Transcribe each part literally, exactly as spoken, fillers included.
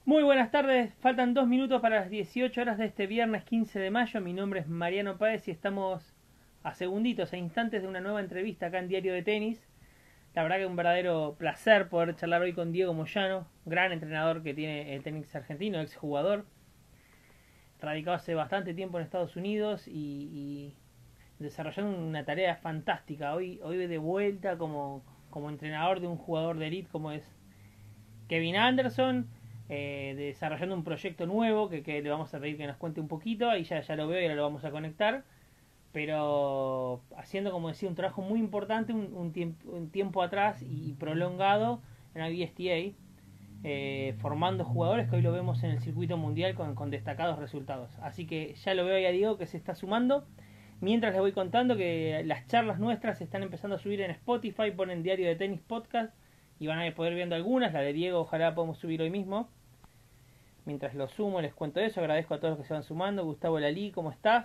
Muy buenas tardes, faltan dos minutos para las dieciocho horas de este viernes quince de mayo. Mi nombre es Mariano Páez y estamos a segunditos, a instantes de una nueva entrevista acá en Diario de Tenis. La verdad que es un verdadero placer poder charlar hoy con Diego Moyano, gran entrenador que tiene el tenis argentino, exjugador, radicado hace bastante tiempo en Estados Unidos y, y desarrollando una tarea fantástica. Hoy, hoy de vuelta como, como entrenador de un jugador de elite como es Kevin Anderson, eh, desarrollando un proyecto nuevo que, que le vamos a pedir que nos cuente un poquito. Ahí ya, ya lo veo y ahora lo vamos a conectar. Pero haciendo, como decía, un trabajo muy importante un, un, tiempo, un tiempo atrás y prolongado en la B S T A, eh, formando jugadores que hoy lo vemos en el circuito mundial con, con destacados resultados. Así que ya lo veo, ya digo, que se está sumando. Mientras les voy contando que las charlas nuestras se están empezando a subir en Spotify, ponen Diario de Tenis Podcast y van a poder viendo algunas. La de Diego ojalá podamos subir hoy mismo. Mientras lo sumo les cuento eso, agradezco a todos los que se van sumando. Gustavo Lalí, ¿cómo estás?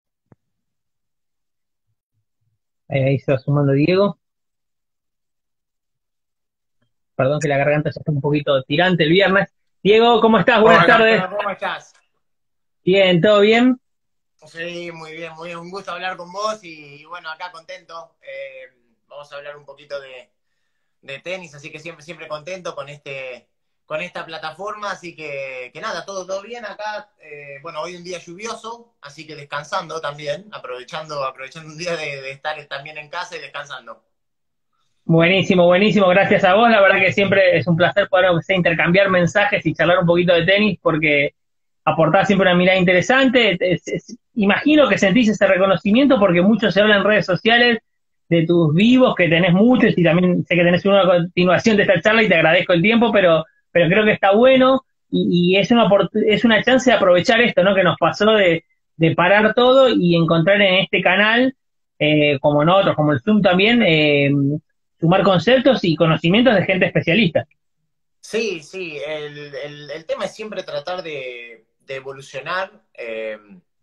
Eh, Ahí se va sumando Diego. Perdón que la garganta ya está un poquito tirante el viernes. Diego, ¿cómo estás? Buenas Hola, tardes. Mariano, ¿cómo estás? Bien, ¿todo bien? Sí, muy bien, muy bien. Un gusto hablar con vos y, bueno, acá contento. Eh, vamos a hablar un poquito de, de tenis, así que siempre, siempre contento con este, con esta plataforma. Así que, que nada, todo, todo bien acá. Eh, bueno, hoy un día lluvioso, así que descansando también, aprovechando, aprovechando un día de, de estar también en casa y descansando. Buenísimo, buenísimo. Gracias a vos. La verdad que siempre es un placer poder aunque sea, intercambiar mensajes y charlar un poquito de tenis porque aportás siempre una mirada interesante. Es- es- imagino que sentís ese reconocimiento porque mucho se habla en redes sociales de tus vivos, que tenés muchos y también sé que tenés una continuación de esta charla y te agradezco el tiempo, pero, pero creo que está bueno y, y es una, oport- es una chance de aprovechar esto, ¿no? Que nos pasó de, de parar todo y encontrar en este canal, eh, como en otros, como el Zoom también, eh, sumar conceptos y conocimientos de gente especialista. Sí, sí, el, el- el tema es siempre tratar de, de evolucionar. Eh,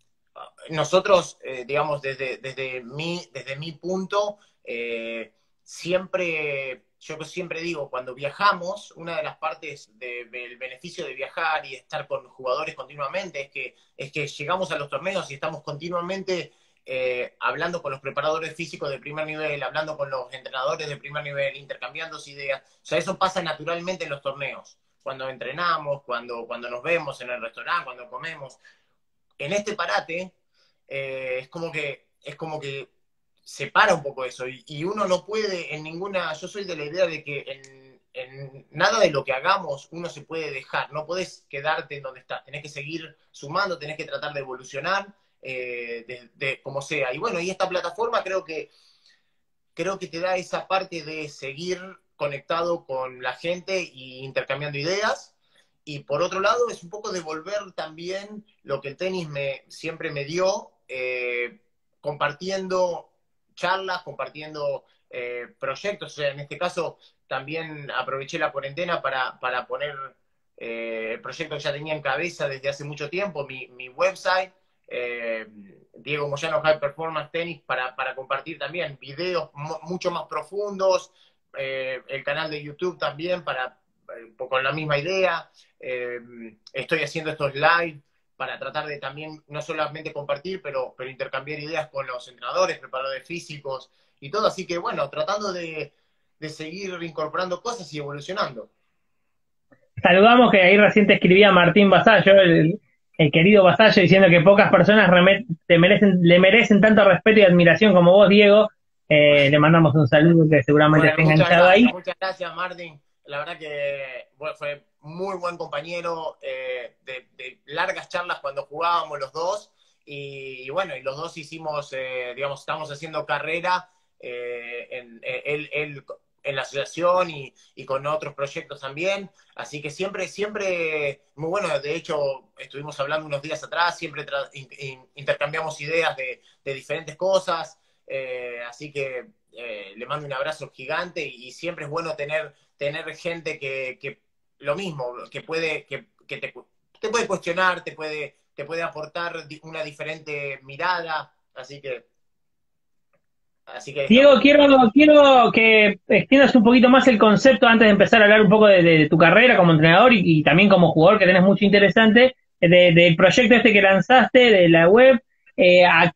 nosotros, eh, digamos, desde, desde, mi, desde mi punto, eh, siempre, yo siempre digo, cuando viajamos, una de las partes de- del beneficio de viajar y estar con jugadores continuamente es que, es que llegamos a los torneos y estamos continuamente eh, hablando con los preparadores físicos de primer nivel, hablando con los entrenadores de primer nivel, intercambiando ideas. O sea, eso pasa naturalmente en los torneos. Cuando entrenamos, cuando, cuando nos vemos en el restaurante, cuando comemos. En este parate, eh, es como que es como que separa un poco eso y, y, uno no puede en ninguna, yo soy de la idea de que en, en, nada de lo que hagamos uno se puede dejar, no podés quedarte en donde estás, tenés que seguir sumando, tenés que tratar de evolucionar, eh, de, de, como sea. Y bueno, y esta plataforma creo que creo que te da esa parte de seguir conectado con la gente e intercambiando ideas. Y por otro lado, es un poco devolver también lo que el tenis me, siempre me dio, eh, compartiendo charlas, compartiendo eh, proyectos. O sea, en este caso, también aproveché la cuarentena para, para poner eh, el proyecto que ya tenía en cabeza desde hace mucho tiempo, mi, mi website, eh, Diego Moyano High Performance Tennis, para, para compartir también videos mucho más profundos, eh, el canal de YouTube también para eh, con la misma idea. Eh, estoy haciendo estos live para tratar de también no solamente compartir, pero, pero intercambiar ideas con los entrenadores, preparadores físicos y todo. Así que bueno, tratando de, de seguir incorporando cosas y evolucionando. Saludamos que ahí recién te escribía Martín Basallo, el, el querido Basallo, diciendo que pocas personas remet- te merecen, le merecen tanto respeto y admiración como vos, Diego. Eh, le mandamos un saludo que seguramente Bueno, esté muchas enganchado ahí. gracias, muchas gracias, Martín. La verdad que bueno, fue muy buen compañero, eh, de, de, largas charlas cuando jugábamos los dos. Y, y bueno, y los dos hicimos, eh, digamos, estamos haciendo carrera, eh, en, eh, él, él, en la asociación y, y, con otros proyectos también. Así que siempre, siempre, muy bueno. De hecho, estuvimos hablando unos días atrás, siempre in, in, intercambiamos ideas de, de diferentes cosas. Eh, así que eh, le mando un abrazo gigante y, y, siempre es bueno tener, tener gente que, que lo mismo, que puede, que, que te, te, puede cuestionar, te puede, te puede aportar una diferente mirada, así que Así que Diego, estamos. quiero, quiero que extiendas un poquito más el concepto antes de empezar a hablar un poco de, de tu carrera como entrenador y, y también como jugador, que tenés mucho interesante, de- del proyecto este que lanzaste, de la web. Eh, a-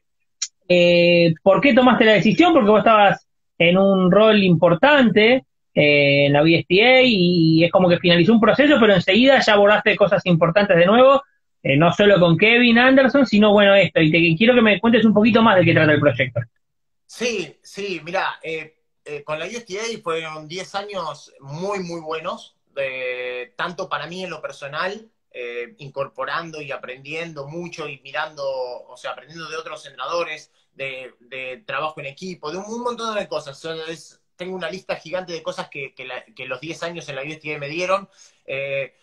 eh, ¿Por qué tomaste la decisión? Porque vos estabas en un rol importante eh, en la U S T A y es como que finalizó un proceso, pero enseguida ya abordaste cosas importantes de nuevo, eh, no solo con Kevin Anderson, sino bueno esto. Y te quiero que me cuentes un poquito más de qué trata el proyecto. Sí, sí, mira, eh, eh, con la U S T A fueron diez años muy, muy buenos, de- tanto para mí en lo personal, eh, incorporando y aprendiendo mucho y mirando, o sea, aprendiendo de otros entrenadores, de, de trabajo en equipo, de un, un montón de cosas. O sea, es- tengo una lista gigante de cosas que, que la- que los diez años en la U S T A me dieron. Eh,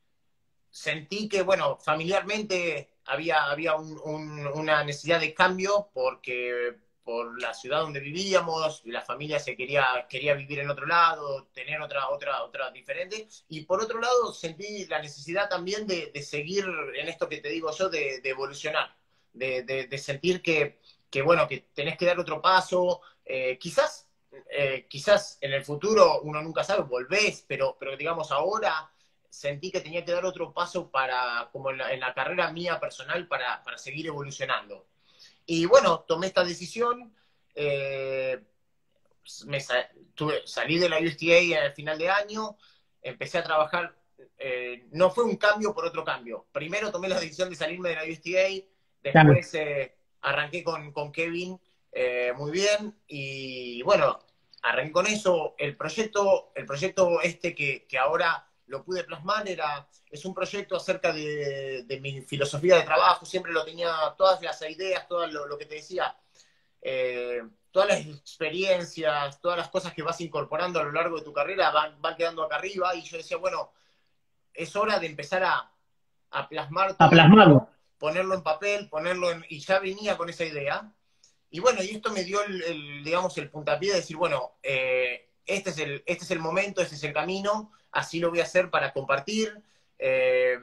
Sentí que, bueno, familiarmente había, había un- un- una necesidad de cambio porque por la ciudad donde vivíamos, la familia se quería, quería vivir en otro lado, tener otra, otra, otra diferente. Y por otro lado, sentí la necesidad también de, de seguir en esto que te digo yo, de, de evolucionar, de, de, de sentir que, que, bueno, que tenés que dar otro paso. Eh, quizás, eh, quizás en el futuro, uno nunca sabe, volvés, pero, pero digamos ahora sentí que tenía que dar otro paso para, como en la, en la carrera mía personal, para, para seguir evolucionando. Y bueno, tomé esta decisión, eh, me sa tuve, salí de la U S T A al final de año, empecé a trabajar, eh, no fue un cambio por otro cambio. Primero tomé la decisión de salirme de la U S T A, Claro. después eh, arranqué con, con Kevin eh, muy bien, y bueno, arranqué con eso. El proyecto, el proyecto este que, que ahora lo pude plasmar era, es un proyecto acerca de, de mi filosofía de trabajo, siempre lo tenía, todas las ideas, todo lo, lo que te decía, eh, todas las experiencias, todas las cosas que vas incorporando a lo largo de tu carrera van, van quedando acá arriba, y yo decía, bueno, es hora de empezar a, a plasmar A todo plasmarlo. esto, ponerlo en papel, ponerlo en, y ya venía con esa idea. Y bueno, y esto me dio el, el, digamos, el puntapié de decir, bueno, eh, este, es el, este es el momento, este es el camino, así lo voy a hacer para compartir, eh,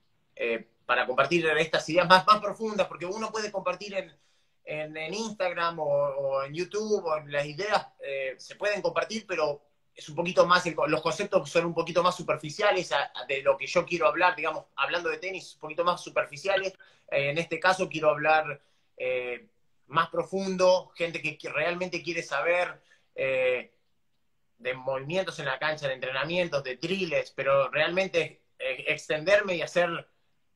eh, para compartir estas ideas más, más profundas, porque uno puede compartir en, en, en Instagram o, o, en YouTube, o en las ideas eh, se pueden compartir, pero es un poquito más, el, los conceptos son un poquito más superficiales a, a de lo que yo quiero hablar, digamos, hablando de tenis, un poquito más superficiales. Eh, en este caso quiero hablar eh, más profundo, gente que, que realmente quiere saber eh, de movimientos en la cancha, de entrenamientos, de drills, pero realmente eh, extenderme y hacer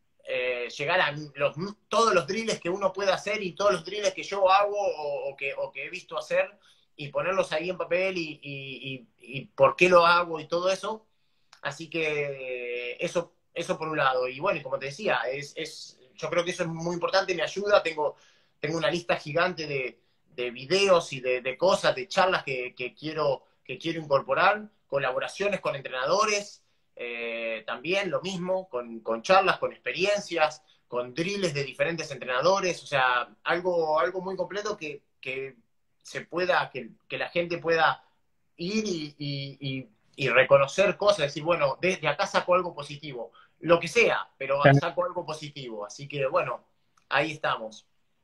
eh, llegar a los, todos los drills que uno puede hacer y todos los drills que yo hago o, o, que, o que he visto hacer, y ponerlos ahí en papel y, y, y, y por qué lo hago y todo eso. Así que eso, eso por un lado. Y bueno, y como te decía, es, es, yo creo que eso es muy importante, me ayuda. Tengo, tengo una lista gigante de, de videos y de, de cosas, de charlas que, que, quiero, que quiero incorporar, colaboraciones con entrenadores, eh, también lo mismo, con, con charlas, con experiencias, con drills de diferentes entrenadores, o sea, algo, algo muy completo que, que se pueda, que, que la gente pueda ir y, y, y, y reconocer cosas, decir, bueno, desde acá saco algo positivo, lo que sea, pero saco algo positivo. Así que bueno, ahí estamos.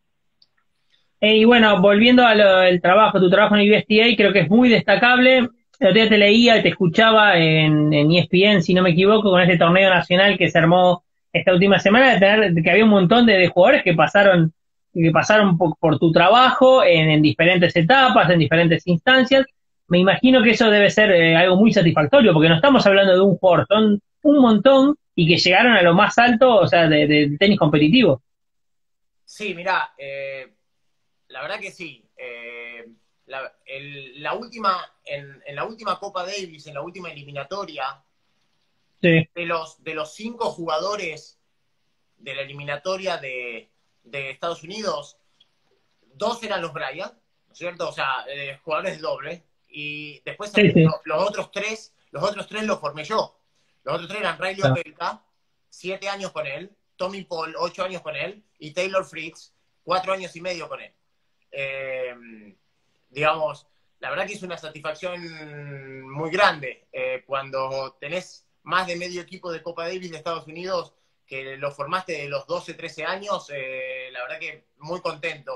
Eh, y bueno, volviendo al trabajo, tu trabajo en U S T A, creo que es muy destacable. El otro día te leía y te escuchaba en, en E S P N, si no me equivoco, con este torneo nacional que se armó esta última semana, de tener, que había un montón de, de jugadores que pasaron, que pasaron por, por tu trabajo en, en diferentes etapas, en diferentes instancias. Me imagino que eso debe ser eh, algo muy satisfactorio, porque no estamos hablando de un jugador, son un montón y que llegaron a lo más alto, o sea, de, de tenis competitivo. Sí, mirá, eh, la verdad que sí. Eh, la, el, la última, en, en, la última Copa Davis, en la última eliminatoria, Sí. de los, de los cinco jugadores de la eliminatoria de, de Estados Unidos, dos eran los Bryant, ¿no es cierto? O sea, eh, jugadores de doble. Y después Sí, sí. los, los otros tres, los otros tres los formé yo. Los otros tres eran Riley Opelka, siete años con él, Tommy Paul, ocho años con él, y Taylor Fritz, cuatro años y medio con él. Eh, digamos, la verdad que es una satisfacción muy grande eh, cuando tenés más de medio equipo de Copa Davis de Estados Unidos que lo formaste de los doce, trece años, eh, la verdad que muy contento.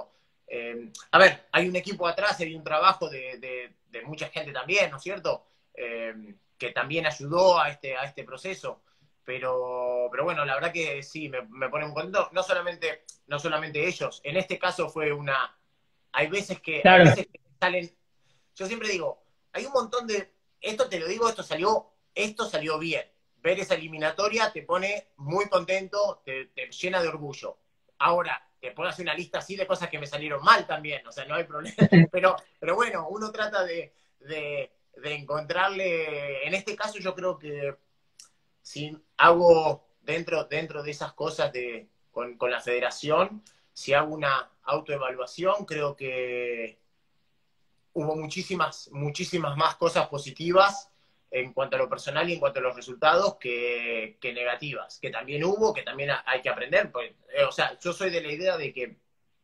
eh, a ver, hay un equipo atrás, hay un trabajo de, de, de mucha gente también, ¿no es cierto? Eh, que también ayudó a este, a este proceso. Pero, pero bueno, la verdad que sí, me, me pone un contento. No solamente, no solamente ellos, en este caso fue una... Hay veces que, hay Claro, veces que salen... Yo siempre digo, hay un montón de... Esto te lo digo, esto salió, esto salió bien. Ver esa eliminatoria te pone muy contento, te, te llena de orgullo. Ahora, te puedo hacer una lista así de cosas que me salieron mal también, o sea, no hay problema. Pero, pero bueno, uno trata de, de, de encontrarle... En este caso yo creo que si hago dentro, dentro de esas cosas de, con, con la federación, si hago una autoevaluación, creo que hubo muchísimas, muchísimas más cosas positivas en cuanto a lo personal y en cuanto a los resultados que, que negativas, que también hubo, que también hay que aprender. Pues, eh, o sea, yo soy de la idea de que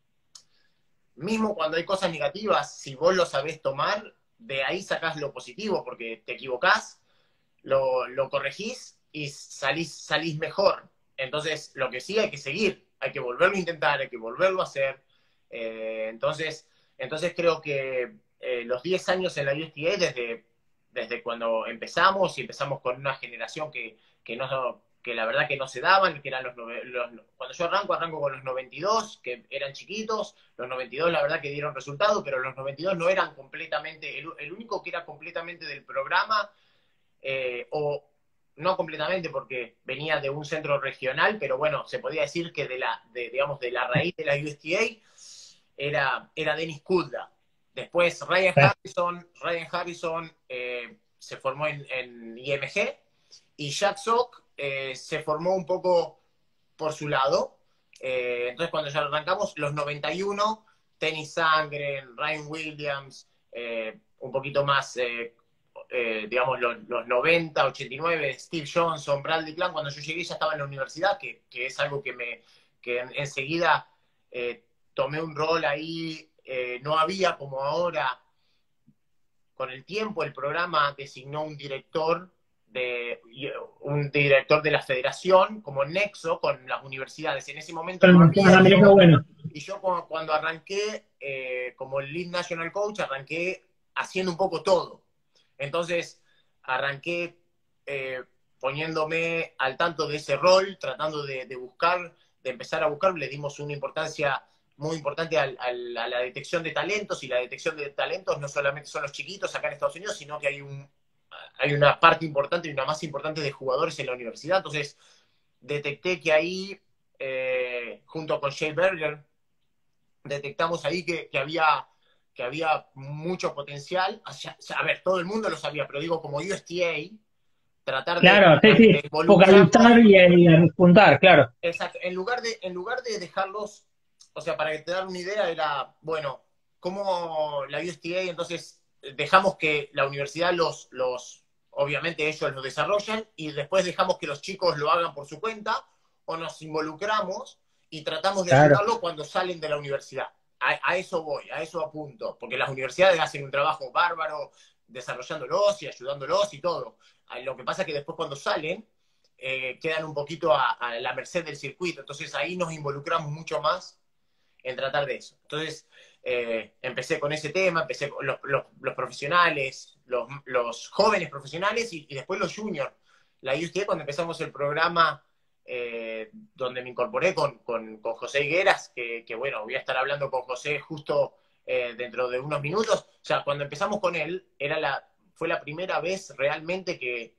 mismo cuando hay cosas negativas, si vos lo sabés tomar, de ahí sacás lo positivo, porque te equivocás, lo, lo corregís y salís, salís mejor. Entonces, lo que sí hay que seguir, hay que volverlo a intentar, hay que volverlo a hacer. Eh, entonces, entonces creo que eh, los diez años en la U S T A, desde, desde cuando empezamos, y empezamos con una generación que, que, no, que la verdad que no se daban, que eran los, los... Cuando yo arranco, arranco con los noventa y dos, que eran chiquitos, los noventa y dos la verdad que dieron resultado, pero los noventa y dos no eran completamente, el, el único que era completamente del programa, eh, o no completamente porque venía de un centro regional, pero bueno, se podía decir que de la, de, digamos, de la raíz de la U S T A era, era Dennis Kudla. Después Ryan Harrison, Ryan Harrison eh, se formó en, en I M G y Jack Sock eh, se formó un poco por su lado. Eh, entonces cuando ya arrancamos, los noventa y uno, Tennis Sangren, Ryan Williams, eh, un poquito más... Eh, Eh, digamos, los, los noventa, ochenta y nueve, Steve Johnson, Bradley Clan, cuando yo llegué ya estaba en la universidad, que, que es algo que me que en, enseguida eh, tomé un rol ahí, eh, no había como ahora, con el tiempo el programa designó un director de un director de la federación como nexo con las universidades. En ese momento no había, y yo, bueno. y yo cuando, cuando arranqué eh, como el lead national coach, arranqué haciendo un poco todo. Entonces, arranqué eh, poniéndome al tanto de ese rol, tratando de, de buscar, de empezar a buscar. Le dimos una importancia muy importante al, al, a la detección de talentos, y la detección de talentos no solamente son los chiquitos acá en Estados Unidos, sino que hay, un, hay una parte importante y una más importante de jugadores en la universidad. Entonces, detecté que ahí, eh, junto con Jay Berger, detectamos ahí que, que había que había mucho potencial. O sea, a ver, todo el mundo lo sabía, pero digo, como U S T A, tratar Claro, de, sí, sí, de focalizar involucrarlos. y, y apuntar, claro. Exacto, en lugar, de, en lugar de dejarlos, o sea, para que te dan una idea, era, bueno, como la U S T A, entonces dejamos que la universidad los, los, obviamente ellos lo desarrollan, y después dejamos que los chicos lo hagan por su cuenta, o nos involucramos y tratamos de Claro. ayudarlos cuando salen de la universidad. A, a eso voy, a eso apunto, porque las universidades hacen un trabajo bárbaro desarrollándolos y ayudándolos y todo. Lo que pasa es que después cuando salen, eh, quedan un poquito a, a la merced del circuito. Entonces ahí nos involucramos mucho más en tratar de eso. Entonces eh, empecé con ese tema, empecé con los, los, los profesionales, los, los, jóvenes profesionales, y, y después los juniors. La U S T A, cuando empezamos el programa, eh, donde me incorporé con, con, con José Higueras, que, que bueno, voy a estar hablando con José justo eh, dentro de unos minutos. O sea, cuando empezamos con él, era la, fue la primera vez realmente que,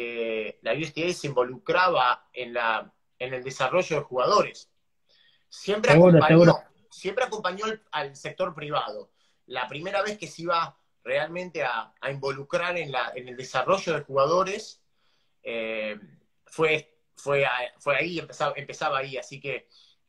que la U S T A se involucraba en, la, en el desarrollo de jugadores. Siempre Seguro, seguro. acompañó, siempre acompañó al, al sector privado. La primera vez que se iba realmente a, a involucrar en, la, en el desarrollo de jugadores eh, fue, fue, fue ahí, empezaba, empezaba ahí. Así que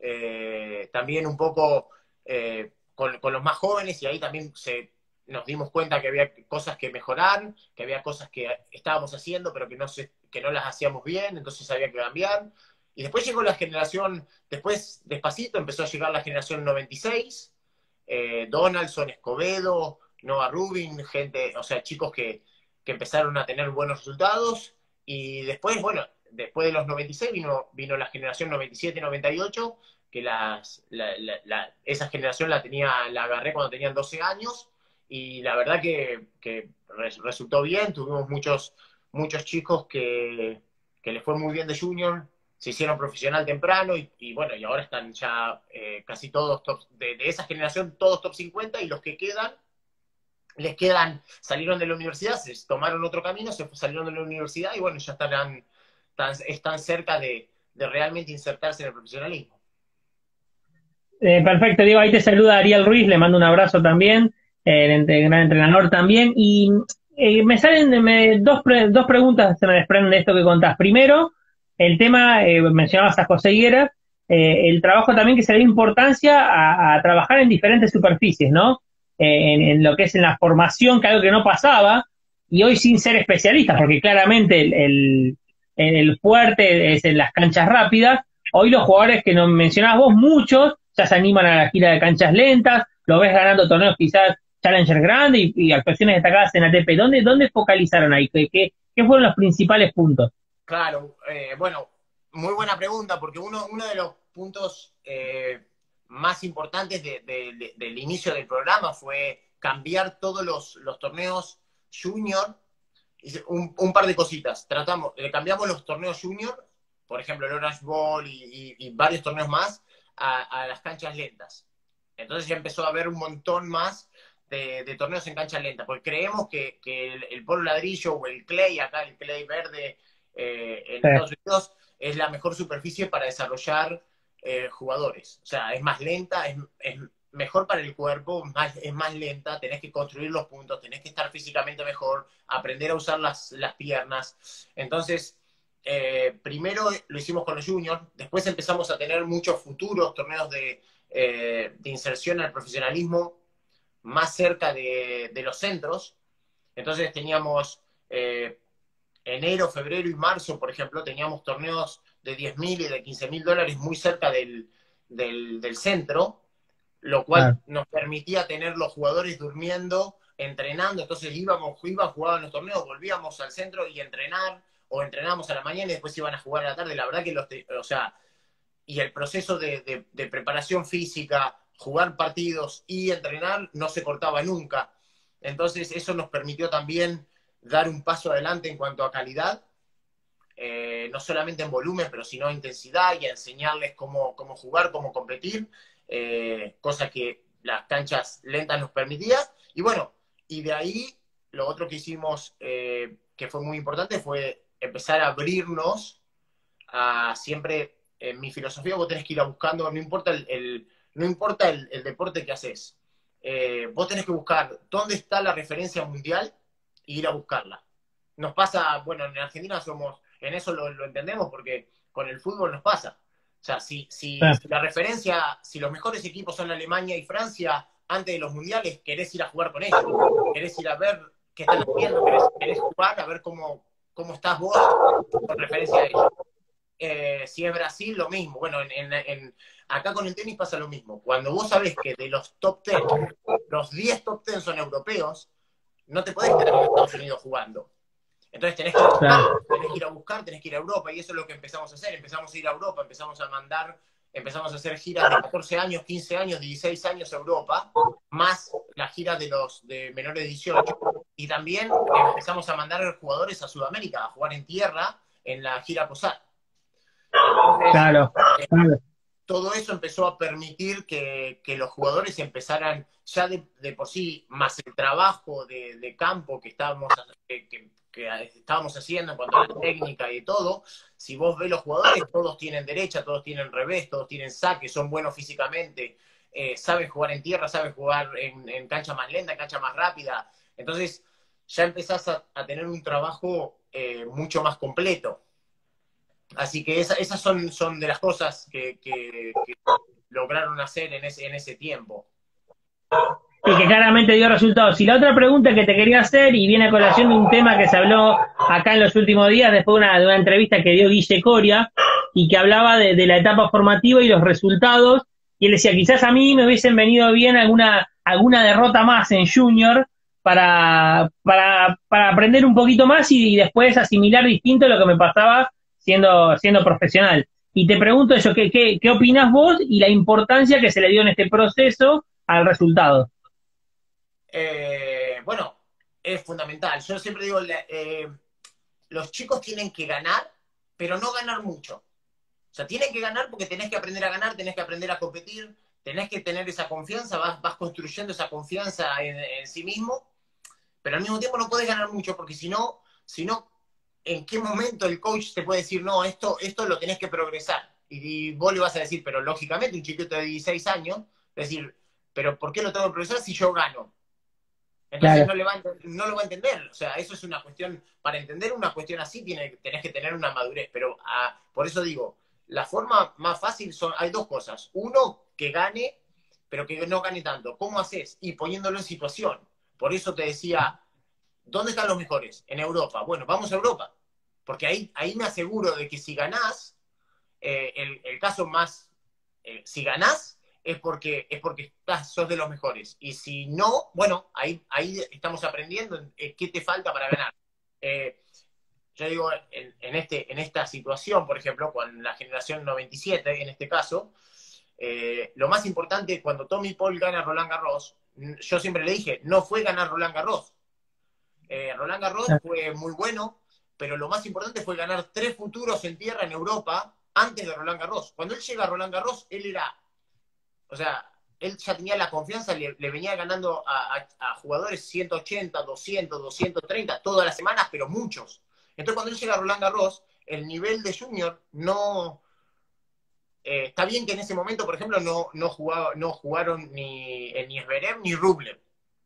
eh, también un poco eh, con, con los más jóvenes, y ahí también se, nos dimos cuenta que había cosas que mejorar, que había cosas que estábamos haciendo pero que no, se, que no las hacíamos bien, entonces había que cambiar. Y después llegó la generación, después despacito empezó a llegar la generación noventa y seis, eh, Donaldson, Escobedo, Noah Rubin, gente, o sea, chicos que, que empezaron a tener buenos resultados. Y después, bueno, después de los noventa y seis vino, vino la generación noventa y siete noventa y ocho, que las, la, la, la, esa generación la, tenía, la agarré cuando tenían doce años, y la verdad que, que resultó bien. Tuvimos muchos, muchos chicos que, que les fue muy bien de junior, se hicieron profesional temprano, y, y bueno, y ahora están ya eh, casi todos top, de, de esa generación, todos top cincuenta, y los que quedan, les quedan, salieron de la universidad, se tomaron otro camino, se salieron de la universidad, y bueno, ya estarán, están, están cerca de, de realmente insertarse en el profesionalismo. Eh, perfecto, Diego, ahí te saluda Ariel Ruiz, le mando un abrazo también, eh, el, el gran entrenador también, y eh, me salen me, dos, pre, dos preguntas se me desprenden de esto que contás. Primero, el tema, eh, mencionabas a José Higuera, eh, el trabajo también que se le da importancia a, a trabajar en diferentes superficies, ¿no? Eh, en, en lo que es en la formación, que algo que no pasaba, y hoy sin ser especialistas, porque claramente el, el, el fuerte es en las canchas rápidas. Hoy los jugadores que nos mencionabas vos, muchos, ya se animan a la gira de canchas lentas, lo ves ganando torneos quizás Challenger grande y, y actuaciones destacadas en A T P. ¿Dónde, dónde focalizaron ahí? ¿Qué, qué, qué fueron los principales puntos? Claro, eh, bueno, muy buena pregunta, porque uno, uno de los puntos eh, más importantes de, de, de, del inicio del programa fue cambiar todos los, los torneos junior, un, un par de cositas. Tratamos, eh, cambiamos los torneos junior, por ejemplo el Orange Bowl y, y, y varios torneos más, a, a las canchas lentas. Entonces ya empezó a haber un montón más de, de torneos en canchas lentas, porque creemos que, que el, el polo ladrillo o el clay, acá el clay verde eh, en sí. Estados Unidos, es la mejor superficie para desarrollar eh, jugadores. O sea, es más lenta, es, es mejor para el cuerpo, más, es más lenta, tenés que construir los puntos, tenés que estar físicamente mejor, aprender a usar las, las piernas. Entonces, eh, primero lo hicimos con los juniors, después empezamos a tener muchos futuros torneos de, eh, de inserción al profesionalismo más cerca de, de los centros. Entonces teníamos eh, enero, febrero y marzo, por ejemplo, teníamos torneos de diez mil y de quince mil dólares muy cerca del, del, del centro, lo cual claro. nos permitía tener los jugadores durmiendo, entrenando. Entonces íbamos, íbamos, jugaban los torneos, volvíamos al centro y entrenar, o entrenábamos a la mañana y después iban a jugar a la tarde. La verdad que los, o sea, y el proceso de, de, de preparación física, jugar partidos y entrenar no se cortaba nunca. Entonces eso nos permitió también dar un paso adelante en cuanto a calidad, eh, no solamente en volumen, pero sino en intensidad, y a enseñarles cómo, cómo jugar, cómo competir, eh, cosa que las canchas lentas nos permitían. Y bueno, y de ahí lo otro que hicimos, eh, que fue muy importante, fue empezar a abrirnos a siempre, en mi filosofía vos tenés que ir a buscando, no importa el, el no importa el, el deporte que haces, eh, vos tenés que buscar dónde está la referencia mundial e ir a buscarla. Nos pasa, bueno, en Argentina somos, en eso lo, lo entendemos, porque con el fútbol nos pasa. O sea, si, si, sí. si la referencia, si los mejores equipos son Alemania y Francia, antes de los mundiales querés ir a jugar con ellos, querés ir a ver qué están haciendo, querés, querés jugar a ver cómo, cómo estás vos con referencia a ellos. Eh, si es Brasil, lo mismo. Bueno, en, en, en, acá con el tenis pasa lo mismo. Cuando vos sabés que de los top diez, los diez top diez son europeos, no te podés quedar en Estados Unidos jugando. Entonces tenés que, buscar, tenés que ir a buscar, tenés que ir a Europa, y eso es lo que empezamos a hacer. Empezamos a ir a Europa, empezamos a mandar, empezamos a hacer giras de catorce años, quince años, dieciséis años a Europa, más la gira de los de menores de dieciocho. Y también empezamos a mandar jugadores a Sudamérica, a jugar en tierra en la gira COSAT. Entonces, claro, eh, claro. todo eso empezó a permitir que, que los jugadores empezaran ya de, de por sí, más el trabajo de, de campo que estábamos, que, que, que estábamos haciendo en cuanto a la técnica y todo. Si vos ves los jugadores, todos tienen derecha, todos tienen revés, todos tienen saque, son buenos físicamente, eh, saben jugar en tierra, saben jugar en, en cancha más lenta, en cancha más rápida. Entonces ya empezás a, a tener un trabajo eh, mucho más completo. Así que esa, esas son, son de las cosas que, que, que lograron hacer en ese, en ese tiempo. Y que claramente dio resultados. Y la otra pregunta que te quería hacer, y viene a colación de un tema que se habló acá en los últimos días, después de una, de una entrevista que dio Guille Coria, y que hablaba de, de la etapa formativa y los resultados, y él decía, quizás a mí me hubiesen venido bien alguna, alguna derrota más en Junior, para, para, para aprender un poquito más y, y después asimilar distinto lo que me pasaba siendo, siendo profesional. Y te pregunto eso, ¿qué, qué, qué opinás vos y la importancia que se le dio en este proceso al resultado? Eh, bueno, es fundamental. Yo siempre digo, la- eh, los chicos tienen que ganar, pero no ganar mucho. O sea, tienen que ganar porque tenés que aprender a ganar, tenés que aprender a competir, tenés que tener esa confianza, vas, vas construyendo esa confianza en, en sí mismo, pero al mismo tiempo no podés ganar mucho porque si no, si no, ¿en qué momento el coach te puede decir, no, esto, esto lo tenés que progresar? Y, y vos le vas a decir, pero lógicamente un chiquito de dieciséis años, decir, pero ¿por qué lo tengo que progresar si yo gano? Entonces Claro, no, le va a, no lo va a entender. O sea, eso es una cuestión, para entender una cuestión así tiene, tenés que tener una madurez. Pero ah, por eso digo, la forma más fácil son, hay dos cosas. Uno, que gane, pero que no gane tanto. ¿Cómo haces? Y poniéndolo en situación. Por eso te decía, ¿dónde están los mejores? En Europa. Bueno, vamos a Europa. Porque ahí, ahí me aseguro de que si ganás, eh, el, el, caso más, eh, si ganás, es porque, es porque estás, sos de los mejores. Y si no, bueno, ahí, ahí estamos aprendiendo eh, qué te falta para ganar. Eh, yo digo, en, en, este, en esta situación, por ejemplo, con la generación noventa y siete, en este caso, eh, lo más importante cuando Tommy Paul gana Roland Garros, yo siempre le dije, no fue ganar Roland Garros. Eh, Roland Garros fue muy bueno, pero lo más importante fue ganar tres futuros en tierra en Europa antes de Roland Garros. Cuando él llega a Roland Garros, él era, o sea, él ya tenía la confianza, le, le venía ganando a, a, a, jugadores ciento ochenta, doscientos, doscientos treinta todas las semanas, pero muchos. Entonces cuando él llega a Roland Garros, el nivel de junior no... Eh, está bien que en ese momento, por ejemplo, no, no, jugaba, no jugaron ni, eh, ni Zverev ni Rublev,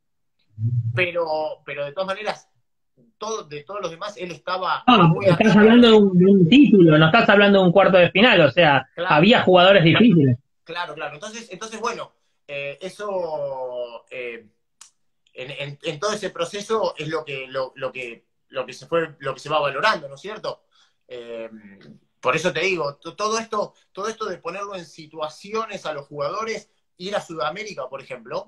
pero, pero de todas maneras, todo, de todos los demás, él estaba no, muy estás arriba. hablando de un, de un título, no estás hablando de un cuarto de final, o sea, Claro, había jugadores difíciles. claro, claro. Entonces, entonces bueno, eh, eso eh, en, en, en, todo ese proceso es lo que, lo, lo, que, lo, que se fue, lo que se va valorando, ¿no es cierto? Eh, por eso te digo, todo esto, todo esto de ponerlo en situaciones a los jugadores, ir a Sudamérica, por ejemplo,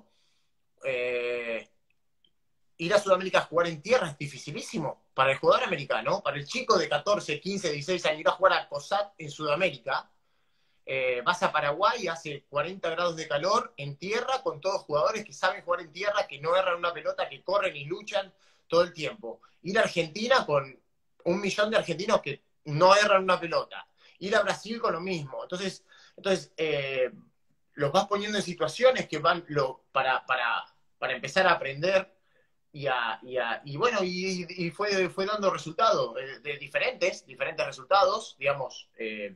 eh, ir a Sudamérica a jugar en tierra es dificilísimo para el jugador americano, para el chico de catorce, quince, dieciséis años, ir a jugar a COSAT en Sudamérica. Eh, vas a Paraguay, hace cuarenta grados de calor en tierra, con todos jugadores que saben jugar en tierra, que no erran una pelota, que corren y luchan todo el tiempo. Ir a Argentina con un millón de argentinos que no erran una pelota. Ir a Brasil con lo mismo. Entonces, entonces eh, los vas poniendo en situaciones que van lo, para, para, para empezar a aprender y, a, y, a, y bueno, y, y fue, fue dando resultados eh, de diferentes, diferentes resultados, digamos. Eh,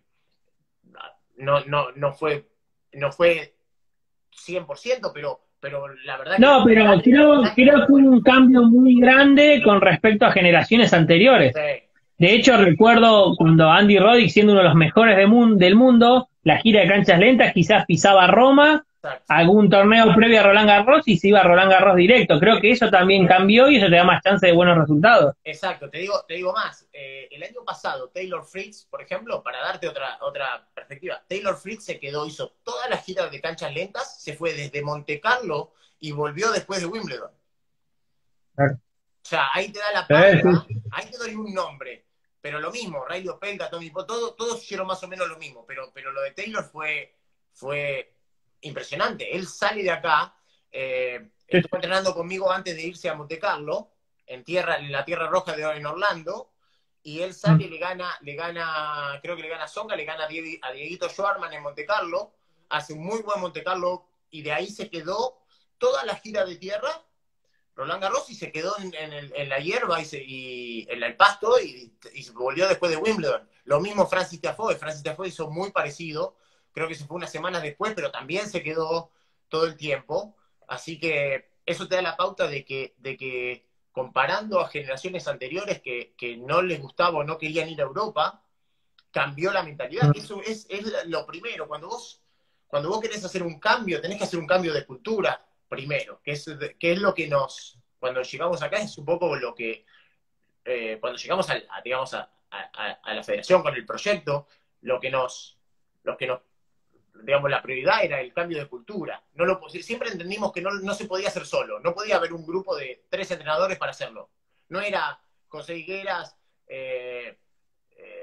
no, no, no fue, no fue cien por ciento, pero, pero la verdad que No, pero creo, creo que hubo un cambio muy grande con respecto a generaciones anteriores. sí, De hecho, recuerdo cuando Andy Roddick, siendo uno de los mejores de mun del mundo, la gira de canchas lentas, quizás pisaba Roma, exacto, algún torneo previo a Roland Garros y se iba a Roland Garros directo. Creo que eso también cambió y eso te da más chance de buenos resultados. exacto. Te digo, te digo más. Eh, el año pasado, Taylor Fritz, por ejemplo, para darte otra, otra perspectiva, Taylor Fritz se quedó, hizo todas las giras de canchas lentas, se fue desde Monte Carlo y volvió después de Wimbledon. Claro. O sea, ahí te da la Sí, pauta, sí. ahí te doy un nombre. Pero lo mismo, Riley Opelka, Tommy Paul, todo, todos hicieron más o menos lo mismo. Pero, pero lo de Taylor fue, fue impresionante. Él sale de acá, eh, Sí. estuvo entrenando conmigo antes de irse a Monte Carlo, en, tierra, en la Tierra Roja de en Orlando, y él sale y le gana, le gana, creo que le gana a Songa, le gana a, Diego, a Dieguito Schwarman en Monte Carlo, hace un muy buen Monte Carlo, y de ahí se quedó toda la gira de tierra Roland Garros y se quedó en, en, el, en la hierba y, se, y en el pasto y, y se volvió después de Wimbledon. Lo mismo Francis Tiafoe. Francis Tiafoe hizo muy parecido. Creo que se fue unas semanas después, pero también se quedó todo el tiempo. Así que eso te da la pauta de que, de que comparando a generaciones anteriores que, que no les gustaba o no querían ir a Europa, cambió la mentalidad. Eso es, es lo primero. Cuando vos, cuando vos querés hacer un cambio, tenés que hacer un cambio de cultura primero, que es, que es lo que nos, cuando llegamos acá, es un poco lo que, eh, cuando llegamos a, a digamos, a, a, a, la federación con el proyecto, lo que nos, lo que nos, digamos, la prioridad era el cambio de cultura. No lo, siempre entendimos que no, no se podía hacer solo, no podía haber un grupo de tres entrenadores para hacerlo. No era José Higueras, eh,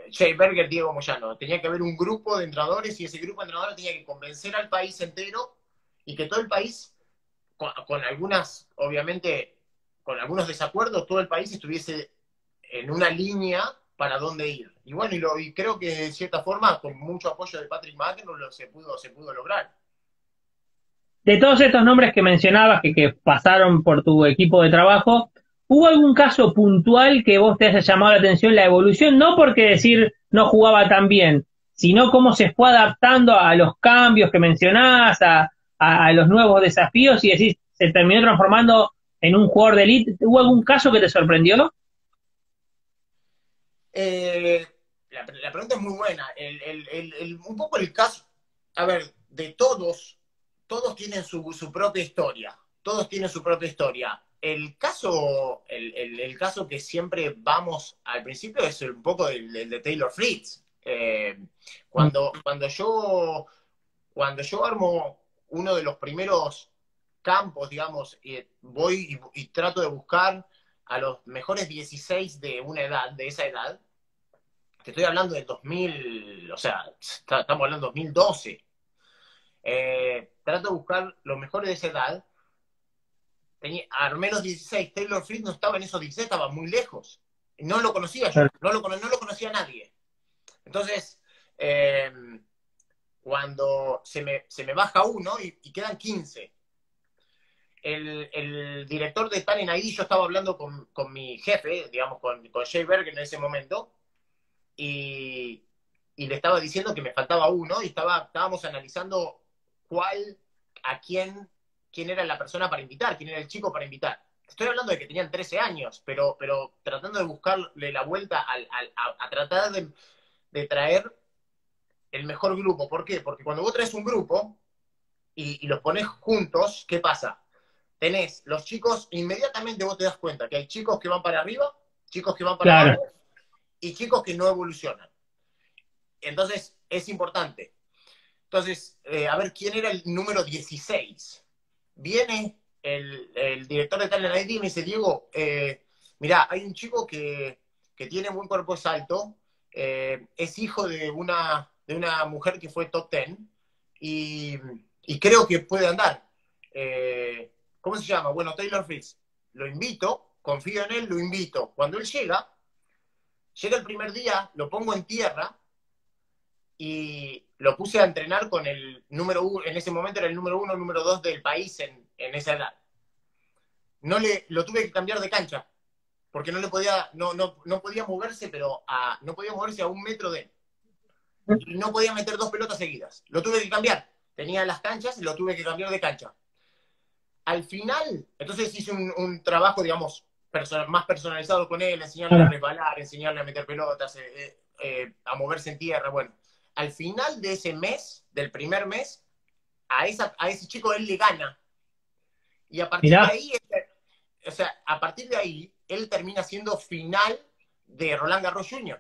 Jay Berger, Diego Moyano. Tenía que haber un grupo de entrenadores y ese grupo de entrenadores tenía que convencer al país entero y que todo el país, con, con algunas, obviamente, con algunos desacuerdos, todo el país estuviese en una línea para dónde ir. Y bueno, y, lo, y creo que de cierta forma, con mucho apoyo de Patrick McEnroe, lo, se, pudo, se pudo lograr. De todos estos nombres que mencionabas, que, que pasaron por tu equipo de trabajo, ¿hubo algún caso puntual que vos te haya llamado la atención la evolución? No porque decir no jugaba tan bien, sino cómo se fue adaptando a los cambios que mencionás, a, a, a los nuevos desafíos y decís, se terminó transformando en un jugador de elite. ¿Hubo algún caso que te sorprendió? Eh, la, la, pregunta es muy buena. El, el, el, el, un poco el caso, a ver, de todos, todos tienen su, su propia historia. Todos tienen su propia historia. El caso, el, el, el caso que siempre vamos al principio es un poco el, el de Taylor Fritz. Eh, cuando, cuando, yo, cuando yo armo uno de los primeros campos, digamos, y voy y, y trato de buscar a los mejores dieciséis de una edad, de esa edad, te estoy hablando del dos mil, o sea, está, estamos hablando del dos mil doce. Eh, trato de buscar los mejores de esa edad. Tenía, armé los dieciséis, Taylor Fritz no estaba en esos dieciséis, estaba muy lejos. No lo conocía yo, no lo, no lo conocía nadie. Entonces, eh, cuando se me, se me baja uno y, y quedan quince, el, el director de Talent I D, yo estaba hablando con, con mi jefe, digamos, con, con Jay Berger en ese momento, y, y le estaba diciendo que me faltaba uno, y estaba, estábamos analizando cuál, a quién, quién era la persona para invitar, quién era el chico para invitar. Estoy hablando de que tenían trece años, pero, pero tratando de buscarle la vuelta al, al, a, a tratar de, de traer el mejor grupo. ¿Por qué? Porque cuando vos traes un grupo y, y los pones juntos, ¿qué pasa? Tenés los chicos, inmediatamente vos te das cuenta que hay chicos que van para arriba, chicos que van para Claro. abajo y chicos que no evolucionan. Entonces, es importante. Entonces, eh, a ver, ¿quién era el número dieciséis? Viene el, el director de Talent I D y me dice, Diego, eh, mirá, hay un chico que, que tiene buen cuerpo, es alto, eh, es hijo de una, de una mujer que fue top diez y, y creo que puede andar. Eh, ¿Cómo se llama? Bueno, Taylor Fritz. Lo invito, confío en él, lo invito. Cuando él llega, llega el primer día, lo pongo en tierra y lo puse a entrenar con el número uno, en ese momento era el número uno, el número dos del país en, en esa edad. No le, lo tuve que cambiar de cancha, porque no le podía, no, no, no podía moverse, pero a, no podía moverse a un metro de él. Y no podía meter dos pelotas seguidas. Lo tuve que cambiar. Tenía las canchas y lo tuve que cambiar de cancha. Al final, entonces hice un, un trabajo, digamos, person más personalizado con él, enseñarle a resbalar, enseñarle a meter pelotas, eh, eh, a moverse en tierra, bueno. Al final de ese mes, del primer mes, a, esa, a ese chico él le gana. Y a partir Mirá. de ahí, o sea, a partir de ahí, él termina siendo final de Roland Garros junior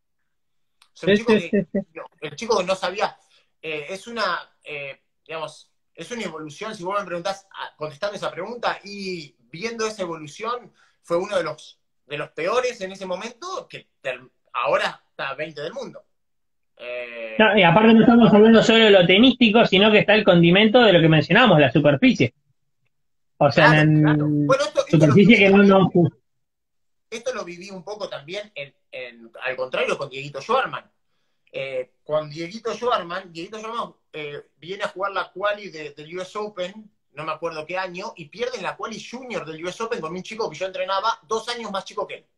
O sea, el, chico que, el chico que no sabía, eh, es una, eh, digamos, es una evolución, si vos me preguntás, contestando esa pregunta, y viendo esa evolución, fue uno de los, de los peores en ese momento, que ahora está veinte del mundo. Eh... No, y aparte no estamos hablando solo de lo tenístico, sino que está el condimento de lo que mencionamos, la superficie. O sea, claro, en claro. Bueno, esto, esto superficie que no, no... Esto lo viví un poco también, en, en, al contrario, con Dieguito Schwarman. Eh, con Dieguito Schwarman, Dieguito Schwarman eh, viene a jugar la quali de, del U S Open, no me acuerdo qué año, y pierde la quali junior del U S Open con un chico que yo entrenaba dos años más chico que él.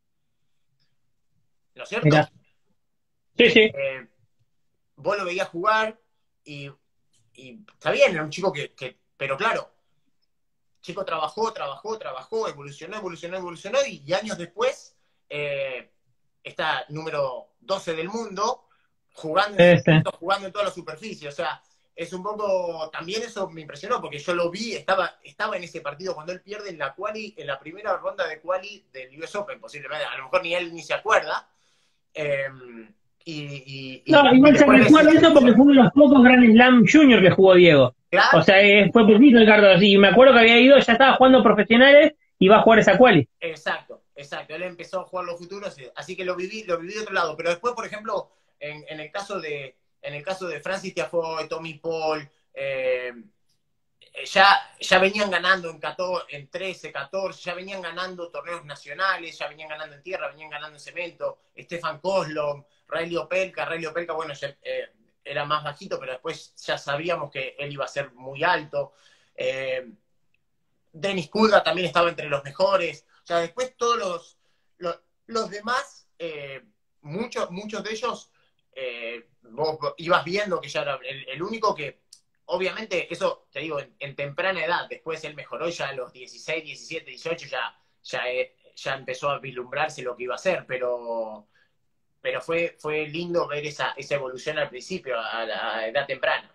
¿No es cierto? Mirá. Sí, sí. Eh, vos lo veías jugar y, y está bien, era un chico que, que, pero claro, chico trabajó, trabajó, trabajó, evolucionó, evolucionó, evolucionó, y, y años después eh, está número doce del mundo, jugando en, sí, sí. jugando en toda la superficie. O sea, es un poco, también eso me impresionó, porque yo lo vi, estaba, estaba en ese partido cuando él pierde en la quali, en la primera ronda de quali del U S Open, posiblemente, a lo mejor ni él ni se acuerda. Eh, y, y, no, y igual se recuerda eso porque fue uno de los pocos Grand Slam Junior que jugó Diego. Claro. O sea, eh, fue poquito el cargo así. Y me acuerdo que había ido, ya estaba jugando profesionales y va a jugar esa quali. Exacto. exacto, él empezó a jugar los futuros, así que lo viví, lo viví de otro lado. Pero después, por ejemplo, en, en el caso de en el caso de Francis Tiafoe, Tommy Paul, eh, ya, ya venían ganando en, catorce, en trece, catorce, ya venían ganando torneos nacionales, ya venían ganando en tierra, venían ganando en cemento. Stefan Kozlov, Riley Opelka, Riley Opelka, bueno, ya, eh, era más bajito, pero después ya sabíamos que él iba a ser muy alto. Eh, Dennis Kulga también estaba entre los mejores. O sea, después todos los, los, los demás, eh, muchos, muchos de ellos, eh, vos ibas viendo que ya era el, el único que, obviamente, eso te digo, en, en temprana edad, después él mejoró ya a los dieciséis, diecisiete, dieciocho, ya, ya, ya empezó a vislumbrarse lo que iba a hacer, pero, pero fue, fue lindo ver esa, esa evolución al principio, a la edad temprana.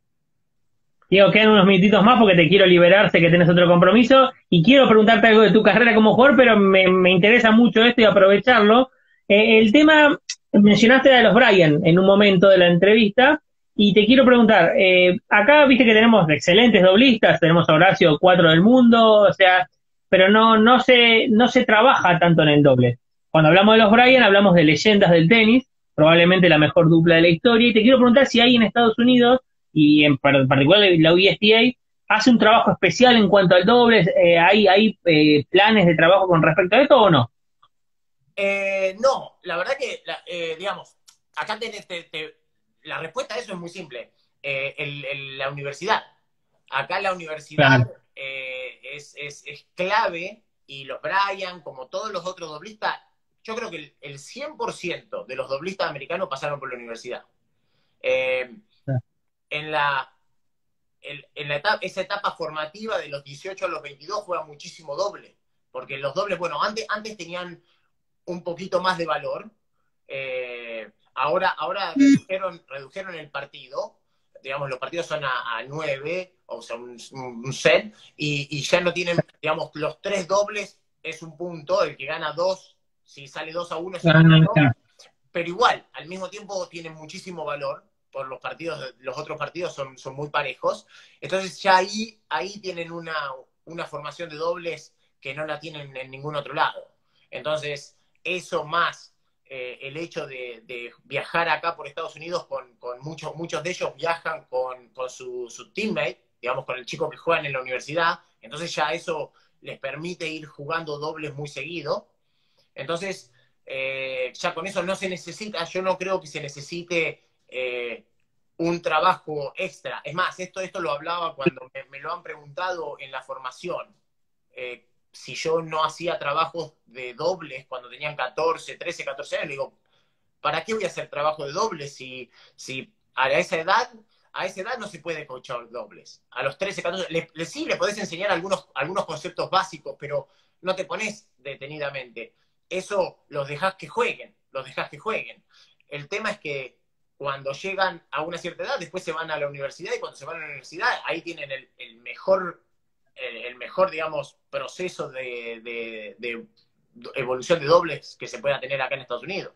Diego, quedan unos minutitos más porque te quiero liberar, sé que tenés otro compromiso, y quiero preguntarte algo de tu carrera como jugador, pero me, me interesa mucho esto y aprovecharlo. Eh, el tema, mencionaste a los Bryan en un momento de la entrevista, y te quiero preguntar, eh, acá viste que tenemos excelentes doblistas, tenemos a Horacio, cuatro del mundo, o sea, pero no, no se, no se trabaja tanto en el doble. Cuando hablamos de los Bryan, hablamos de leyendas del tenis, probablemente la mejor dupla de la historia, y te quiero preguntar si hay en Estados Unidos, y en particular la U S T A, hace un trabajo especial en cuanto al doble. Eh, ¿Hay, hay eh, planes de trabajo con respecto a esto o no? Eh, no, la verdad que, la, eh, digamos, acá te, te, te, la respuesta a eso es muy simple. Eh, el, el, la universidad. Acá la universidad claro. eh, es, es, es clave, y los Bryan, como todos los otros doblistas, yo creo que el, el cien por ciento de los doblistas americanos pasaron por la universidad. Eh, En la, en, en la etapa, esa etapa formativa de los dieciocho a los veintidós juega muchísimo doble, porque los dobles, bueno, antes, antes tenían un poquito más de valor, eh, ahora, ahora redujeron, redujeron el partido, digamos, los partidos son a, a nueve, o sea, un, un set, y, y ya no tienen, digamos, los tres dobles es un punto, el que gana dos, si sale dos a uno es un punto, pero igual, al mismo tiempo tienen muchísimo valor, por los partidos, los otros partidos son, son muy parejos. Entonces ya ahí, ahí tienen una, una formación de dobles que no la tienen en ningún otro lado. Entonces, eso más eh, el hecho de, de viajar acá por Estados Unidos, con, con muchos, muchos de ellos viajan con, con su, su teammate, digamos, con el chico que juegan en la universidad, entonces ya eso les permite ir jugando dobles muy seguido. Entonces, eh, ya con eso no se necesita, yo no creo que se necesite Eh, un trabajo extra. Es más, esto, esto lo hablaba cuando me, me lo han preguntado en la formación. Eh, si yo no hacía trabajos de dobles cuando tenían catorce, trece, catorce años, le digo, ¿para qué voy a hacer trabajo de dobles si, si a esa edad, a esa edad no se puede coachar dobles? A los trece, catorce, le, le, sí le podés enseñar algunos, algunos conceptos básicos, pero no te pones detenidamente. Eso los dejás que jueguen, los dejás que jueguen. El tema es que cuando llegan a una cierta edad, después se van a la universidad, y cuando se van a la universidad, ahí tienen el, el mejor, el, el mejor, digamos, proceso de, de, de evolución de dobles que se pueda tener acá en Estados Unidos.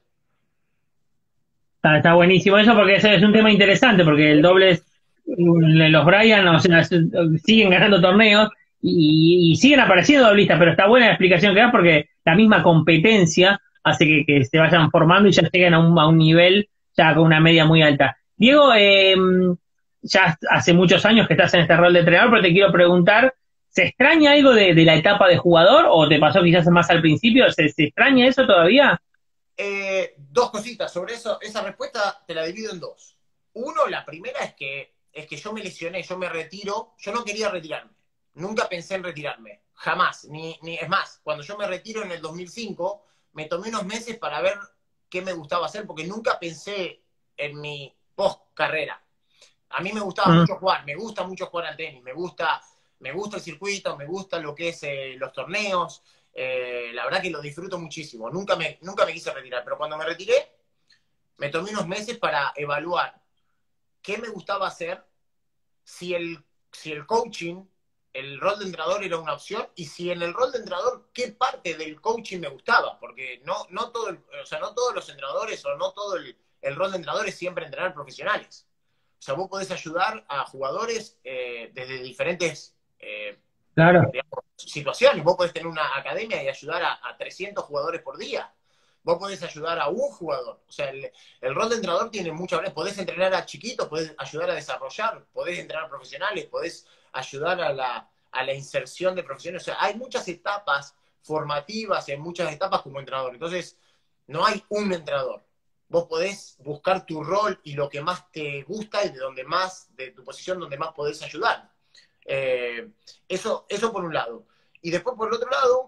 Está, está buenísimo eso, porque ese es un tema interesante, porque el doble es, los Bryan, o sea, siguen ganando torneos y, y siguen apareciendo doblistas, pero está buena la explicación que das, porque la misma competencia hace que, que se vayan formando y ya lleguen a un, a un nivel ya con una media muy alta. Diego, eh, ya hace muchos años que estás en este rol de entrenador, pero te quiero preguntar, ¿se extraña algo de, de la etapa de jugador o te pasó quizás más al principio? ¿Se, se extraña eso todavía? Eh, dos cositas sobre eso. Esa respuesta te la divido en dos. Uno, la primera es que, es que yo me lesioné, yo me retiro, yo no quería retirarme. Nunca pensé en retirarme, jamás. Ni, ni, es más, cuando yo me retiro en el dos mil cinco, me tomé unos meses para ver qué me gustaba hacer, porque nunca pensé en mi post-carrera. A mí me gustaba mm. mucho jugar, me gusta mucho jugar al tenis, me gusta, me gusta el circuito, me gusta lo que es eh, los torneos, eh, la verdad que lo disfruto muchísimo. Nunca me, nunca me quise retirar, pero cuando me retiré, me tomé unos meses para evaluar qué me gustaba hacer, si el, si el coaching, el rol de entrenador era una opción, y si en el rol de entrenador, qué parte del coaching me gustaba, porque no, no, todo el, o sea, no todos los entrenadores o no todo el, el rol de entrenador es siempre entrenar profesionales. O sea, vos podés ayudar a jugadores eh, desde diferentes eh, Claro. digamos, situaciones. Vos podés tener una academia y ayudar a, a trescientos jugadores por día. Vos podés ayudar a un jugador. O sea, el, el rol de entrenador tiene mucha variedad. Podés entrenar a chiquitos, podés ayudar a desarrollar, podés entrenar a profesionales, podés ayudar a la, a la inserción de profesionales. O sea, hay muchas etapas formativas, hay muchas etapas como entrenador. Entonces, no hay un entrenador. Vos podés buscar tu rol y lo que más te gusta y de donde más, de tu posición donde más podés ayudar. Eh, eso, eso por un lado. Y después por el otro lado,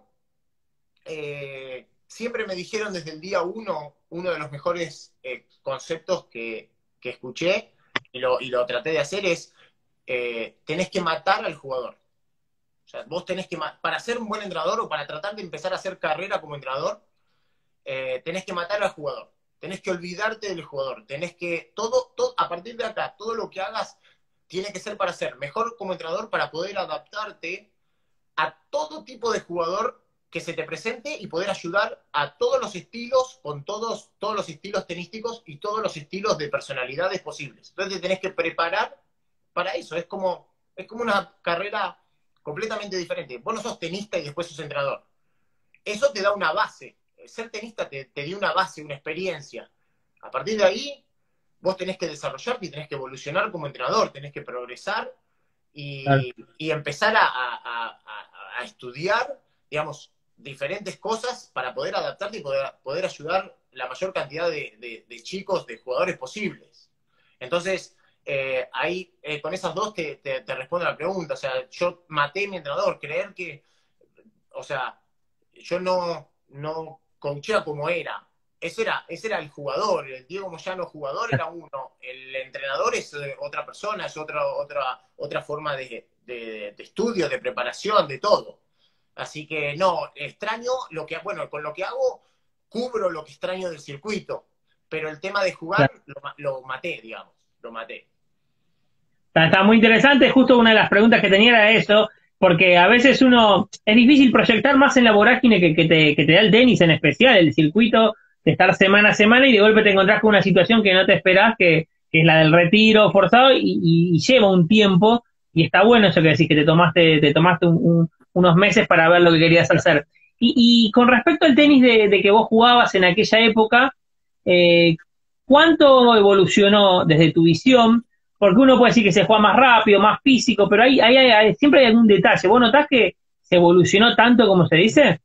eh, siempre me dijeron desde el día uno, uno de los mejores eh, conceptos que, que escuché y lo, y lo traté de hacer es, eh, tenés que matar al jugador. O sea, vos tenés que, para ser un buen entrenador o para tratar de empezar a hacer carrera como entrenador, eh, tenés que matar al jugador. Tenés que olvidarte del jugador. Tenés que, todo, todo, a partir de acá, todo lo que hagas tiene que ser para ser mejor como entrenador, para poder adaptarte a todo tipo de jugador que se te presente y poder ayudar a todos los estilos, con todos, todos los estilos tenísticos y todos los estilos de personalidades posibles. Entonces te tenés que preparar para eso. Es como, es como una carrera completamente diferente. Vos no sos tenista y después sos entrenador. Eso te da una base. Ser tenista te, te dio una base, una experiencia. A partir de ahí, vos tenés que desarrollarte y tenés que evolucionar como entrenador, tenés que progresar y, y empezar a, a, a, a, estudiar, digamos, diferentes cosas para poder adaptarte y poder, poder ayudar la mayor cantidad de, de, de chicos, de jugadores posibles. Entonces, eh, ahí, eh, con esas dos te, te, te respondo a la pregunta. O sea, yo maté a mi entrenador, creer que, o sea, yo no, no coachea como era. Ese era, ese era el jugador, el Diego Moyano jugador era uno, el entrenador es otra persona, es otra, otra, otra forma de, de, de estudio, de preparación, de todo. Así que no, extraño lo que, bueno, con lo que hago, cubro lo que extraño del circuito, pero el tema de jugar lo, lo maté, digamos, lo maté. Está, está muy interesante, justo una de las preguntas que tenía era eso, porque a veces uno, es difícil proyectar más en la vorágine que, que, te, que te da el tenis en especial, el circuito, de estar semana a semana y de golpe te encontrás con una situación que no te esperás, que, que es la del retiro forzado y, y, y lleva un tiempo, y está bueno eso que decís, que te tomaste, te tomaste un, un, unos meses para ver lo que querías hacer. Y, y con respecto al tenis de, de que vos jugabas en aquella época, eh, ¿cuánto evolucionó desde tu visión? Porque uno puede decir que se juega más rápido, más físico, pero ahí, ahí, ahí siempre hay algún detalle. ¿Vos notás que se evolucionó tanto como se dice?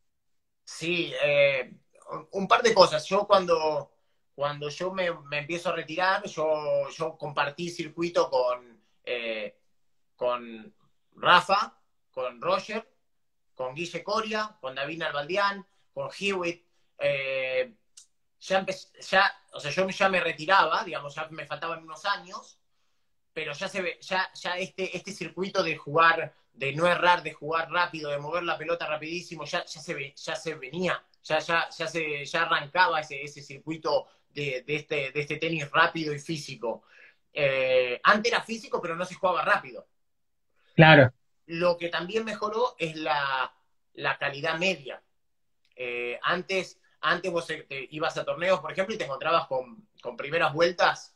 Sí, eh, un par de cosas. Yo cuando, cuando yo me, me empiezo a retirar, yo, yo compartí circuito con, eh, con Rafa, con Roger, con Guille Coria, con David Nalbandián, con Hewitt. Eh, ya, ya, o sea, yo ya me retiraba, digamos, ya me faltaban unos años, pero ya se ve, ya, ya este, este circuito de jugar, de no errar, de jugar rápido, de mover la pelota rapidísimo, ya, ya, se, ve, ya se venía, ya, ya, ya, se, ya arrancaba ese, ese circuito de, de, este, de este tenis rápido y físico. Eh, antes era físico, pero no se jugaba rápido. Claro. Lo que también mejoró es la, la calidad media. Eh, antes, antes vos te ibas a torneos, por ejemplo, y te encontrabas con, con primeras vueltas,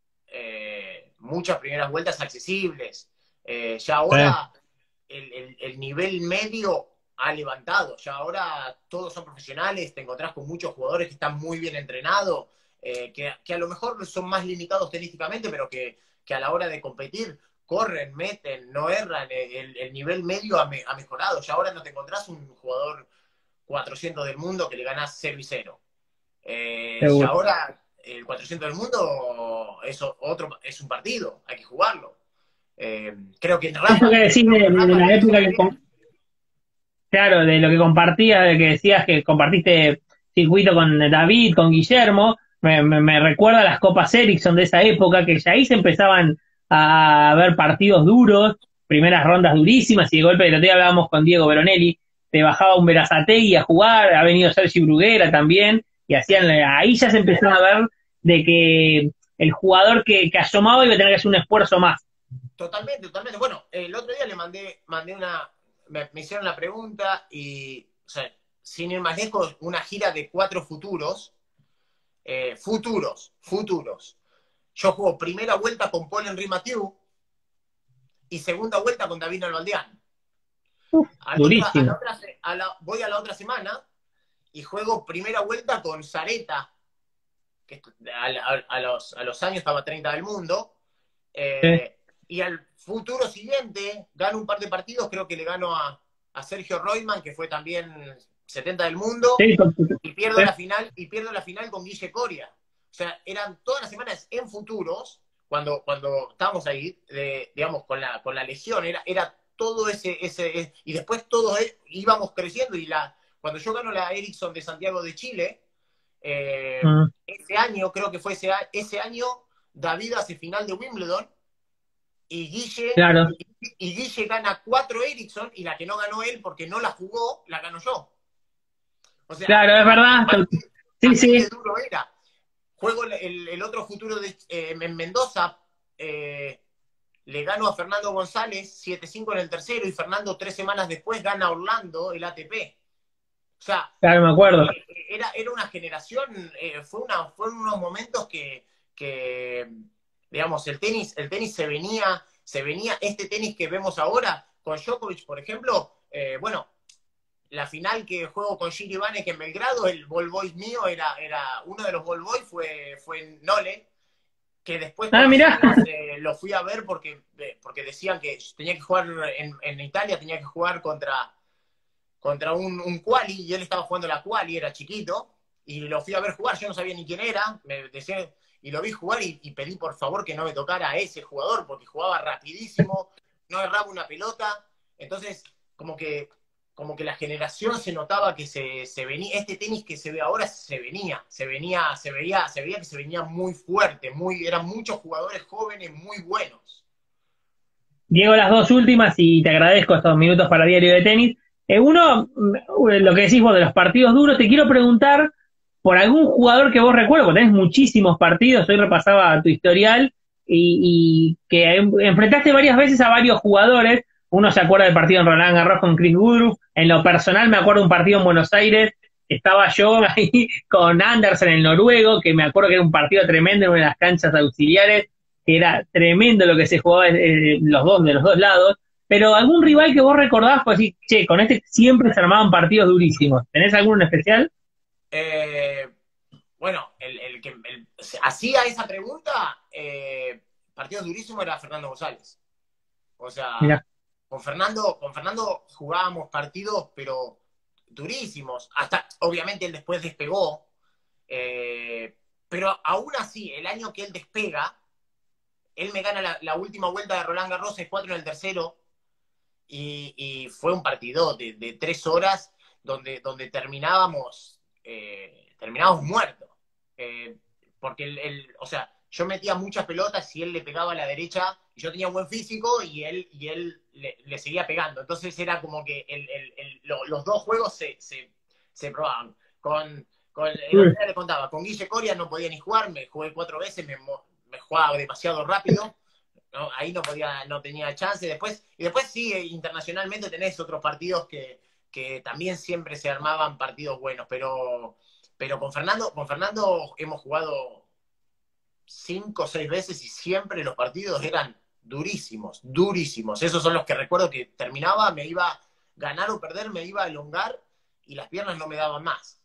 eh, muchas primeras vueltas accesibles. Eh, ya ahora sí. el, el, el nivel medio ha levantado, ya ahora todos son profesionales, te encontrás con muchos jugadores que están muy bien entrenados, eh, que, que a lo mejor son más limitados tenísticamente, pero que, que a la hora de competir corren, meten, no erran, el, el nivel medio ha, me, ha mejorado. Ya ahora no te encontrás un jugador cuatrocientos del mundo que le ganás cero y cero. Eh, ya ahora el cuatrocientos del mundo es, otro, es un partido, hay que jugarlo. Eh, creo que Rafa... Eso que decís de, de, de la época que... Com... Claro, de lo que compartías, de que decías que compartiste circuito con David, con Guillermo, me, me, me recuerda a las Copas Ericsson de esa época, que ya ahí se empezaban a ver partidos duros, primeras rondas durísimas, y de golpe, el otro día hablábamos con Diego Veronelli, te bajaba un Berazategui a jugar, ha venido Sergi Bruguera también, y hacían, ahí ya se empezaba a ver de que el jugador que, que asomaba iba a tener que hacer un esfuerzo más. Totalmente, totalmente. Bueno, el otro día le mandé, mandé una, me, me hicieron la pregunta y, o sea, sin ir más lejos, una gira de cuatro futuros, eh, futuros, futuros. Yo juego primera vuelta con Paul Henry Mathieu y segunda vuelta con David Nalbandián. Uf, A la otra, a la durísimo. otra, a la, voy a la otra semana y juego primera vuelta con Zareta, que a, a, a, los, a los años estaba treinta del mundo, Sí, eh, y al futuro siguiente gano un par de partidos, creo que le gano a, a Sergio Reutemann, que fue también setenta del mundo, sí, con- sí, y pierdo la final, y pierdo la final con Guille Coria. O sea, eran todas las semanas en futuros, cuando, cuando estábamos ahí, de, digamos, con la, con la lesión, era, era todo ese, ese, y después todos íbamos creciendo, y la, cuando yo gano la Ericsson de Santiago de Chile, eh, mm, ese año, creo que fue ese, ese año, David hace final de Wimbledon y Guille, claro, y, y Guille gana cuatro Ericsson y la que no ganó él porque no la jugó, la ganó yo. O sea, claro, es verdad. así, Sí, así de sí, duro era. Juego el, el, el otro futuro de, eh, en Mendoza, eh, le gano a Fernando González siete cinco en el tercero y Fernando tres semanas después gana a Orlando el A T P. O sea, claro, me acuerdo. eh, era, era una generación, eh, fue una, fueron unos momentos que, que, digamos, el tenis, el tenis se venía, se venía, este tenis que vemos ahora con Djokovic, por ejemplo, eh, bueno, la final que juego con Giri Vanek en Belgrado, el ball boy mío era, era uno de los ball boys fue, fue Nole, que después con Ah, los mirá. años eh, lo fui a ver porque, eh, porque decían que tenía que jugar en, en Italia, tenía que jugar contra, contra un, un quali, y él estaba jugando la quali, era chiquito, y lo fui a ver jugar, yo no sabía ni quién era, me decía, y lo vi jugar y, y pedí por favor que no me tocara a ese jugador, porque jugaba rapidísimo, no erraba una pelota, entonces como que, como que la generación se notaba que se, se venía, este tenis que se ve ahora se venía, se venía, se veía, se veía que se venía muy fuerte, muy, eran muchos jugadores jóvenes muy buenos. Diego, las dos últimas y te agradezco estos minutos para Diario de Tenis. Eh, uno, mm, lo que decís vos de los partidos duros, te quiero preguntar por algún jugador que vos recuerdas, porque tenés muchísimos partidos, hoy repasaba tu historial y, y que en- enfrentaste varias veces a varios jugadores. Uno se acuerda del partido en Roland Garros con Chris Woodruff. En lo personal me acuerdo de un partido en Buenos Aires, estaba yo ahí con Andersen, el noruego, que me acuerdo que era un partido tremendo en una de las canchas auxiliares, que era tremendo lo que se jugaba eh, los dos, de los dos lados, pero algún rival que vos recordás, pues sí, che, con este siempre se armaban partidos durísimos. ¿Tenés alguno en especial? Eh, bueno, el, el que el, hacía esa pregunta, eh, partido durísimo era Fernando González. O sea, Mirá, con Fernando, con Fernando jugábamos partidos, pero durísimos. Hasta, obviamente, él después despegó. Eh, pero aún así, el año que él despega, él me gana la, la última vuelta de Roland Garros seis cuatro en el tercero. Y, y fue un partido de, de tres horas donde, donde terminábamos, eh, terminábamos muertos. Eh, porque el, el, o sea, yo metía muchas pelotas y él le pegaba a la derecha, y yo tenía un buen físico y él, y él le, le seguía pegando. Entonces era como que el, el, el, lo, los dos juegos se, se, se probaban. Con, con, el otro día le contaba, con Guille Coria no podía ni jugar, me jugué cuatro veces, me, me jugaba demasiado rápido. ¿No? Ahí no podía, no tenía chance. Después, y después sí, internacionalmente tenés otros partidos que, que también siempre se armaban partidos buenos, pero, pero con Fernando, con Fernando hemos jugado cinco o seis veces y siempre los partidos eran durísimos, durísimos. Esos son los que recuerdo que terminaba, me iba a ganar o perder, me iba a elongar y las piernas no me daban más.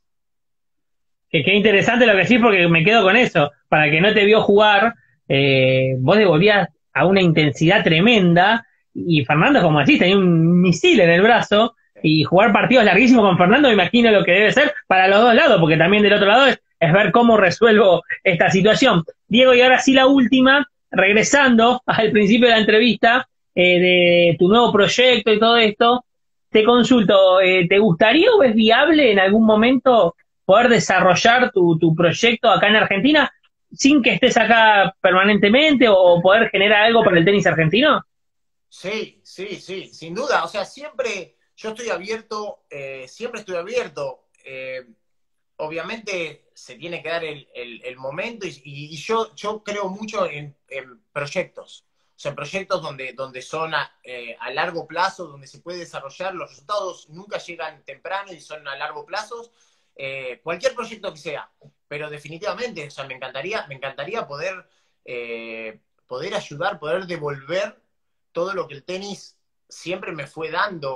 que qué interesante lo que decís porque me quedo con eso. Para el que no te vio jugar, eh, vos devolvías a una intensidad tremenda y Fernando, como decís, tenía un misil en el brazo y jugar partidos larguísimos con Fernando me imagino lo que debe ser para los dos lados, porque también del otro lado es, es ver cómo resuelvo esta situación. Diego, y ahora sí la última, regresando al principio de la entrevista, eh, de tu nuevo proyecto y todo esto, te consulto, eh, ¿te gustaría o es viable en algún momento poder desarrollar tu, tu proyecto acá en Argentina sin que estés acá permanentemente o poder generar algo para el tenis argentino? Sí, sí, sí, sin duda. O sea, siempre yo estoy abierto, eh, siempre estoy abierto. Eh, obviamente se tiene que dar el, el, el momento y, y, yo, yo creo mucho en, en proyectos. O sea, en proyectos donde, donde son a, eh, a largo plazo, donde se puede desarrollar. Los resultados nunca llegan temprano y son a largo plazo. Eh, cualquier proyecto que sea. Pero definitivamente, o sea, me encantaría, me encantaría poder, eh, poder ayudar, poder devolver todo lo que el tenis siempre me fue dando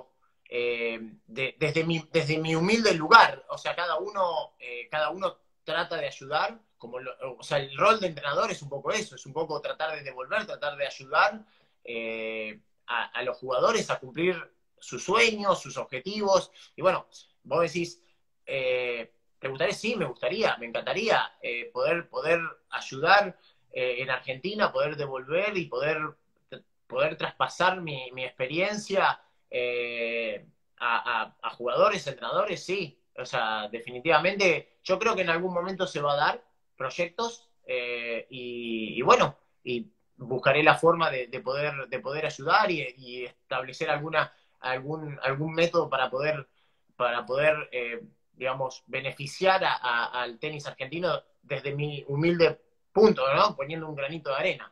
eh, de, desde, mi, desde mi humilde lugar. O sea, cada uno, eh, cada uno trata de ayudar. Como lo, o sea, el rol de entrenador es un poco eso, es un poco tratar de devolver, tratar de ayudar eh, a, a los jugadores a cumplir sus sueños, sus objetivos. Y bueno, vos decís, eh, ¿te gustaría? Sí, me gustaría, me encantaría eh, poder, poder ayudar eh, en Argentina, poder devolver y poder, poder traspasar mi, mi experiencia eh, a, a, a jugadores, entrenadores, sí. O sea, definitivamente, yo creo que en algún momento se va a dar proyectos eh, y, y bueno, y buscaré la forma de, de poder, de poder ayudar y, y establecer alguna, algún, algún método para poder, para poder eh, digamos, beneficiar a, a, al tenis argentino desde mi humilde punto, ¿no? Poniendo un granito de arena.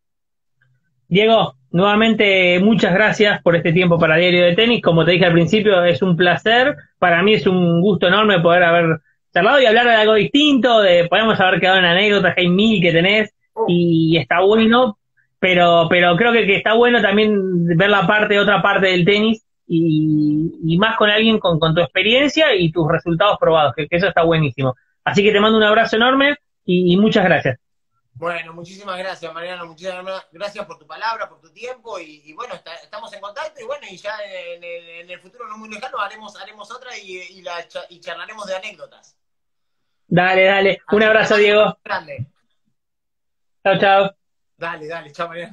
Diego, nuevamente muchas gracias por este tiempo para Diario de Tenis. Como te dije al principio, es un placer. Para mí es un gusto enorme poder haber charlado y hablar de algo distinto. De, podemos haber quedado en anécdotas, que hay mil que tenés y está bueno, pero pero creo que, que está bueno también ver la parte, otra parte del tenis y, y más con alguien con, con tu experiencia y tus resultados probados, que, que eso está buenísimo. Así que te mando un abrazo enorme y, y muchas gracias. Bueno, muchísimas gracias, Mariano, muchísimas gracias por tu palabra, por tu tiempo y, y bueno, está, estamos en contacto y bueno, y ya en el, en el futuro no muy lejano haremos, haremos otra y, y, la, y charlaremos de anécdotas. Dale, dale. Así un abrazo, Diego. Grande. Chao, chao. Dale, dale, chao, Mariano.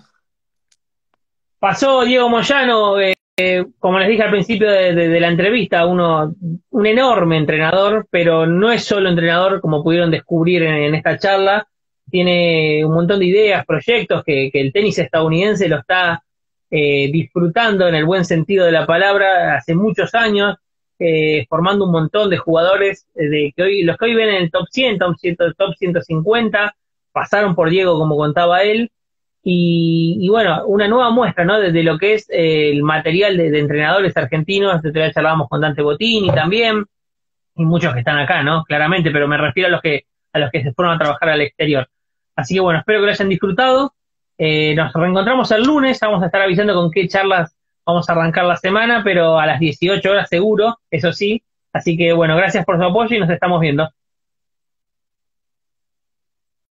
Pasó Diego Moyano, eh, eh, como les dije al principio de, de, de la entrevista, uno, un enorme entrenador, pero no es solo entrenador, como pudieron descubrir en, en esta charla. Tiene un montón de ideas, proyectos que, que el tenis estadounidense lo está eh, disfrutando en el buen sentido de la palabra hace muchos años, eh, formando un montón de jugadores de que hoy, los que hoy ven en el top cien, top, cien, top ciento cincuenta, pasaron por Diego, como contaba él, y, y bueno, una nueva muestra, ¿no?, de, de lo que es eh, el material de, de entrenadores argentinos. De ya charlábamos con Dante Bottini también, y muchos que están acá, ¿no?, claramente, pero me refiero a los que a los que se fueron a trabajar al exterior. Así que bueno, espero que lo hayan disfrutado. Eh, nos reencontramos el lunes, vamos a estar avisando con qué charlas vamos a arrancar la semana, pero a las dieciocho horas seguro, eso sí. Así que bueno, gracias por su apoyo y nos estamos viendo.